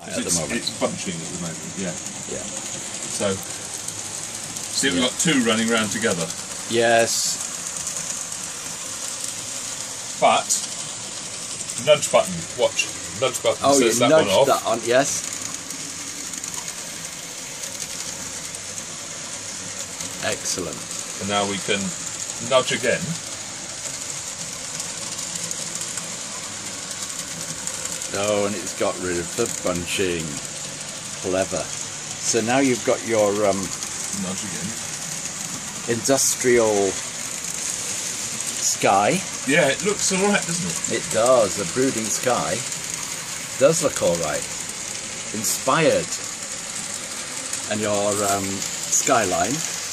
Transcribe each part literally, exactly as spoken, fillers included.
at it's, the moment. It's bunching at the moment, yeah. Yeah. So, see, we've Yeah. got two running round together. Yes. But, nudge button, watch. Nudge button Oh, you says that one nudged off. that on. Yes. Excellent. And now we can nudge again. Oh, and it's got rid of the bunching. Clever. So now you've got your um, Nudge again. industrial sky. Yeah, it looks alright, doesn't it? It does. The brooding sky does look all right. Inspired. And your um, skyline.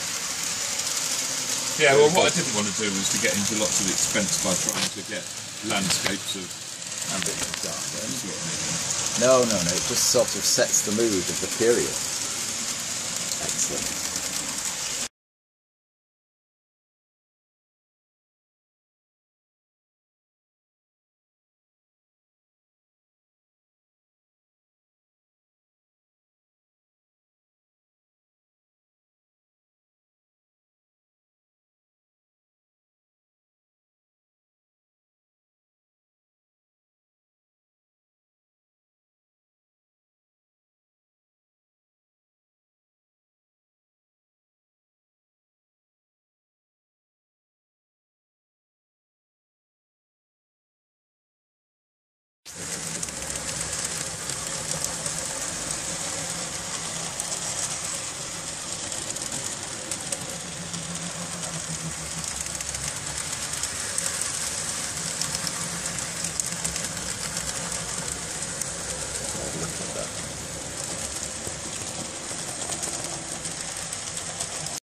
Yeah, well, what I didn't want to do was to get into lots of expense by trying to get landscapes of ambitious gardens. No, no, no. It just sort of sets the mood of the period. Excellent.